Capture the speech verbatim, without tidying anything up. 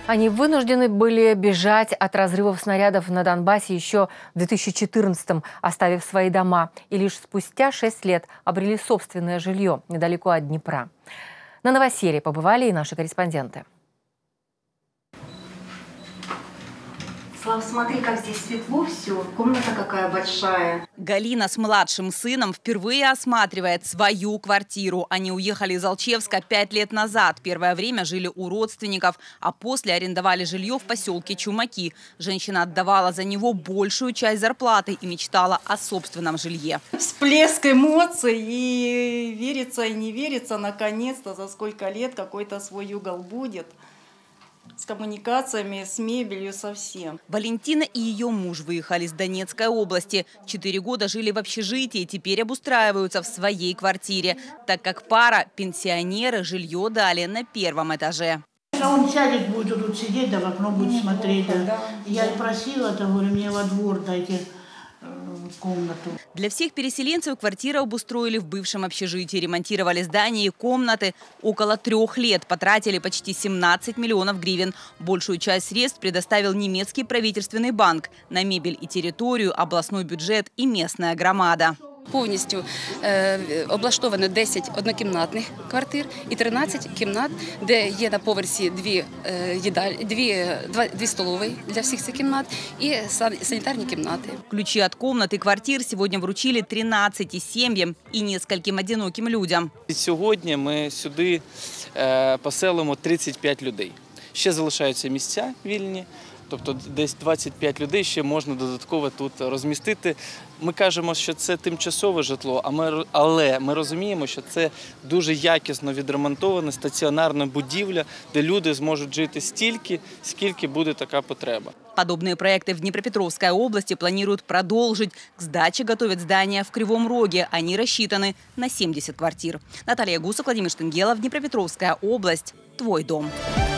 Они вынуждены были бежать от разрывов снарядов на Донбассе еще в две тысячи четырнадцатом, оставив свои дома. И лишь спустя шесть лет обрели собственное жилье недалеко от Днепра. На новоселье побывали и наши корреспонденты. Слав, смотри, как здесь светло все. Комната какая большая. Галина с младшим сыном впервые осматривает свою квартиру. Они уехали из Алчевска пять лет назад. Первое время жили у родственников, а после арендовали жилье в поселке Чумаки. Женщина отдавала за него большую часть зарплаты и мечтала о собственном жилье. Всплеск эмоций, и верится, и не верится, наконец-то за сколько лет какой-то свой угол будет. С коммуникациями, с мебелью, со всем. Валентина и ее муж выехали из Донецкой области. Четыре года жили в общежитии, теперь обустраиваются в своей квартире. Так как пара – пенсионеры, жилье дали на первом этаже. А он сядет, будет тут сидеть, да в окно будет смотреть. Да. Я и просила, то говорю, мне во двор дайте комнату. Для всех переселенцев квартиру обустроили в бывшем общежитии. Ремонтировали здание и комнаты. Около трех лет потратили почти семнадцать миллионов гривен. Большую часть средств предоставил немецкий правительственный банк. На мебель и территорию, областной бюджет и местная громада. Повністю е, облаштовано десять однокімнатних квартир і тринадцять кімнат, де є на поверсі дві, е, їдаль, дві, два, дві столові для всіх цих кімнат і сан, санітарні кімнати. Ключи от комнат и квартир сегодня вручили тринадцати семьям и нескольким одиноким людям. Сьогодні ми сюди е, поселимо тридцять п'ять людей. Ще залишаються місця вільні. Тобто десь двадцять п'ять людей ще можна додатково тут розмістити. Ми кажемо, що це тимчасове житло, а ми, але ми розуміємо, що це дуже якісно відремонтована стаціонарна будівля, де люди зможуть жити стільки, скільки буде така потреба. Подобные проекты в Днепропетровской области планируют продолжить. К сдаче готовят здания в Кривом Роге. Они рассчитаны на семьдесят квартир. Наталья Гусак, Владимир Штенгелов, Днепропетровская область. Твой дом.